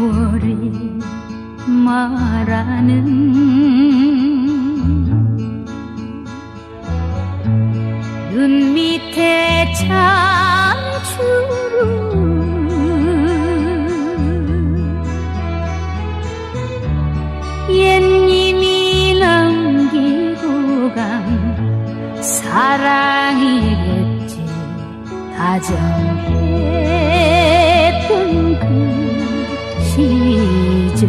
세월이 말하는 눈 밑에 참추루 옛님이 남기고 간 사랑이겠지. 다정했던 그 시절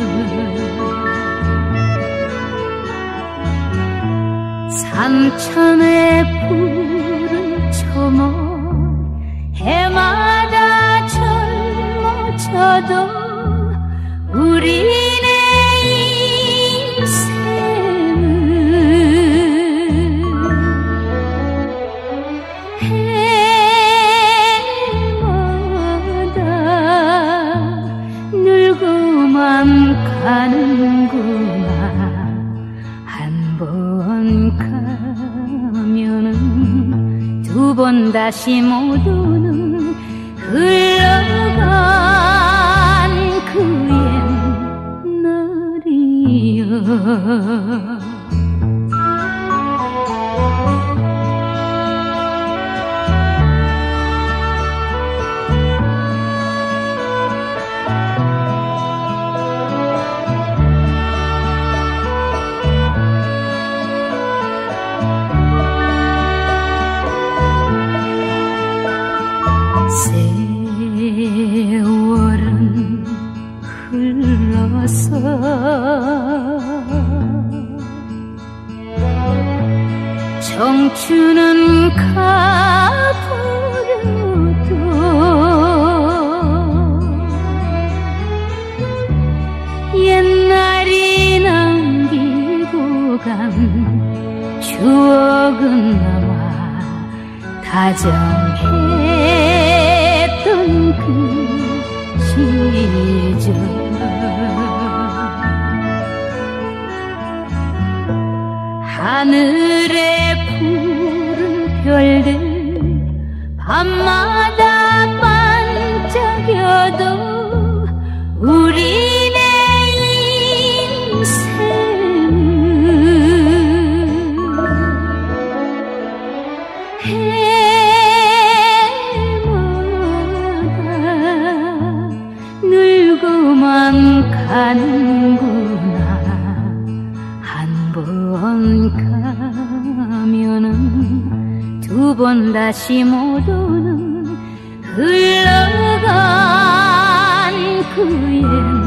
삼천의 푸른 초목 해마다 젊어져도 우리네 인생은 해마다 늙고만 가는구나. 한 번 가면은 두 번 다시 못 오는 흘러간 그 옛날이여. 세월은 흘러서 청춘은 가버려도 옛날이 남기고 간 추억은 남아 다정했던 그 시절 하늘에 푸른 별들 밤마다 반짝여도 우리네 인생은 늙고만 가는구나. 한 번 가면은 두 번 다시 못 오는 흘러간 그 옛날